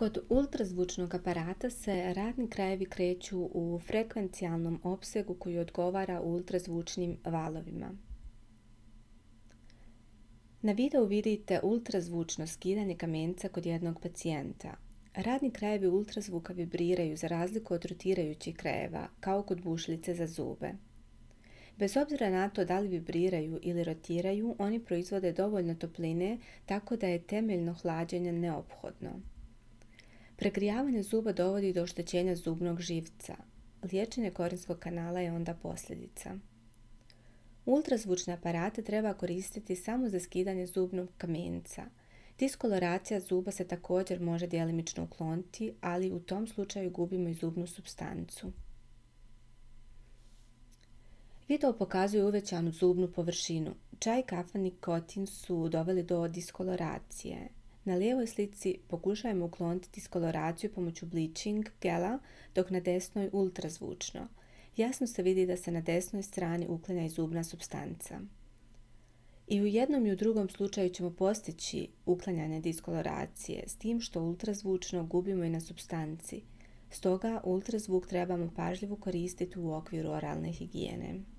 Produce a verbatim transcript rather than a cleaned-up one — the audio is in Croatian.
Kod ultrazvučnog aparata se radni krajevi kreću u frekvencijalnom opsegu koji odgovara ultrazvučnim valovima. Na videu vidite ultrazvučno skidanje kamenca kod jednog pacijenta. Radni krajevi ultrazvuka vibriraju za razliku od rotirajućih krajeva, kao kod bušlice za zube. Bez obzira na to da li vibriraju ili rotiraju, oni proizvode dovoljno topline tako da je temeljno hlađenje neophodno. Pregrijavanje zuba dovodi do oštećenja zubnog živca. Liječenje korinskog kanala je onda posljedica. Ultrazvučne aparate treba koristiti samo za skidanje zubnog kamenca. Diskoloracija zuba se također može djelimično ukloniti, ali u tom slučaju gubimo i zubnu supstancu. Video pokazuje uvećanu zubnu površinu. Čaj, kafa, nikotin su doveli do diskoloracije. Na lijevoj slici pokušajmo ukloniti diskoloraciju pomoću bleaching gela, dok na desnoj ultrazvučno. Jasno se vidi da se na desnoj strani uklanja i zubna supstanca. I u jednom i u drugom slučaju ćemo postići uklanjanje diskoloracije, s tim što ultrazvučno gubimo i na supstanci. Stoga ultrazvuk trebamo pažljivo koristiti u okviru oralne higijene.